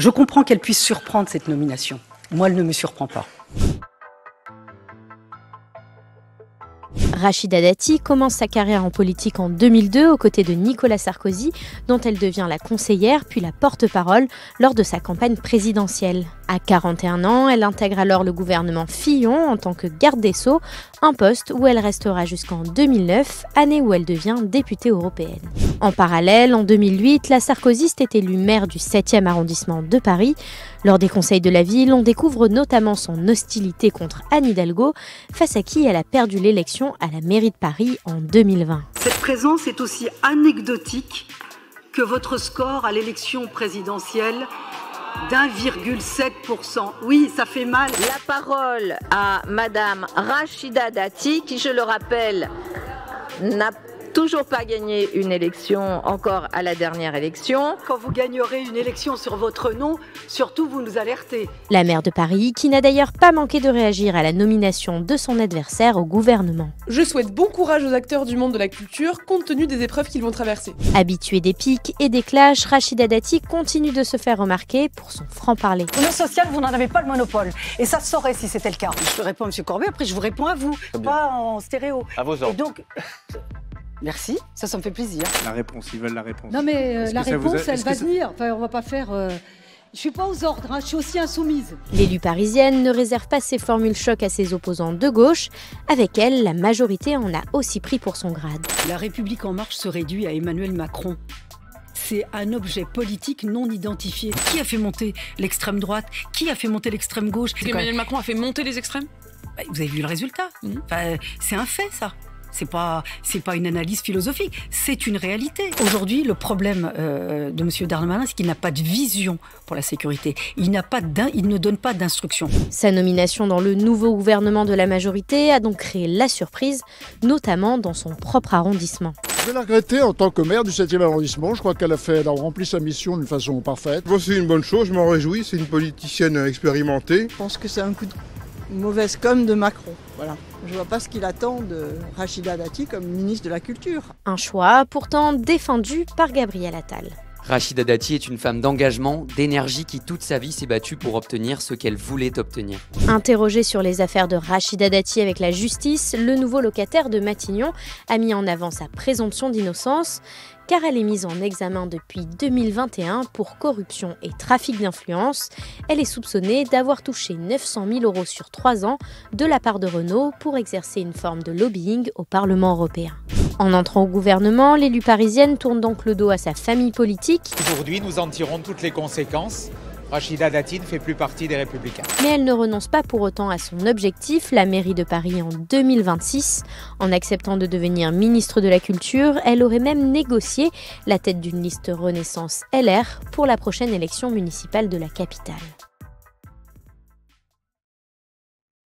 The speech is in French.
Je comprends qu'elle puisse surprendre cette nomination. Moi, elle ne me surprend pas. Rachida Dati commence sa carrière en politique en 2002 aux côtés de Nicolas Sarkozy, dont elle devient la conseillère puis la porte-parole lors de sa campagne présidentielle. À 41 ans, elle intègre alors le gouvernement Fillon en tant que garde des Sceaux, un poste où elle restera jusqu'en 2009, année où elle devient députée européenne. En parallèle, en 2008, la sarkozyste est élue maire du 7e arrondissement de Paris. Lors des conseils de la ville, on découvre notamment son hostilité contre Anne Hidalgo, face à qui elle a perdu l'élection à la mairie de Paris en 2020. Cette présence est aussi anecdotique que votre score à l'élection présidentielle d'1,7%. Oui, ça fait mal. La parole à Madame Rachida Dati, qui, je le rappelle, n'a toujours pas gagné une élection, encore à la dernière élection. Quand vous gagnerez une élection sur votre nom, surtout vous nous alertez. La maire de Paris, qui n'a d'ailleurs pas manqué de réagir à la nomination de son adversaire au gouvernement. Je souhaite bon courage aux acteurs du monde de la culture, compte tenu des épreuves qu'ils vont traverser. Habituée des pics et des clashs, Rachida Dati continue de se faire remarquer pour son franc-parler. Le social, vous n'en avez pas le monopole. Et ça se saurait si c'était le cas. Je réponds à M. Corbet, après je vous réponds à vous, pas en stéréo. À vos ordres. Et donc... Merci, ça me fait plaisir. La réponse, ils veulent la réponse. Non mais la réponse, elle va venir. Enfin, on va pas faire... Je suis pas aux ordres, hein. Je suis aussi insoumise. L'élue parisienne ne réserve pas ses formules choc à ses opposants de gauche. Avec elle, la majorité en a aussi pris pour son grade. La République en marche se réduit à Emmanuel Macron. C'est un objet politique non identifié. Qui a fait monter l'extrême droite? Qui a fait monter l'extrême gauche? Emmanuel Macron a fait monter les extrêmes. Vous avez vu le résultat. Enfin, c'est un fait, ça. C'est pas une analyse philosophique, c'est une réalité. Aujourd'hui, le problème de M. Darmanin, c'est qu'il n'a pas de vision pour la sécurité. Il ne donne pas d'instruction. Sa nomination dans le nouveau gouvernement de la majorité a donc créé la surprise, notamment dans son propre arrondissement. Je vais la regretter en tant que maire du 7e arrondissement. Je crois qu'elle a rempli sa mission d'une façon parfaite. Bon, c'est une bonne chose, je m'en réjouis. C'est une politicienne expérimentée. Je pense que c'est un coup de mauvaise com' de Macron. Voilà. Je vois pas ce qu'il attend de Rachida Dati comme ministre de la Culture. Un choix pourtant défendu par Gabriel Attal. Rachida Dati est une femme d'engagement, d'énergie qui toute sa vie s'est battue pour obtenir ce qu'elle voulait obtenir. Interrogé sur les affaires de Rachida Dati avec la justice, le nouveau locataire de Matignon a mis en avant sa présomption d'innocence, car elle est mise en examen depuis 2021 pour corruption et trafic d'influence. Elle est soupçonnée d'avoir touché 900 000 € sur 3 ans de la part de Renault pour exercer une forme de lobbying au Parlement européen. En entrant au gouvernement, l'élue parisienne tourne donc le dos à sa famille politique. Aujourd'hui, nous en tirons toutes les conséquences. Rachida Dati ne fait plus partie des Républicains. Mais elle ne renonce pas pour autant à son objectif, la mairie de Paris en 2026. En acceptant de devenir ministre de la Culture, elle aurait même négocié la tête d'une liste Renaissance LR pour la prochaine élection municipale de la capitale.